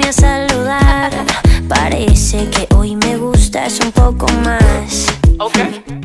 a saludar. Parece que hoy me gustas un poco más. Ok.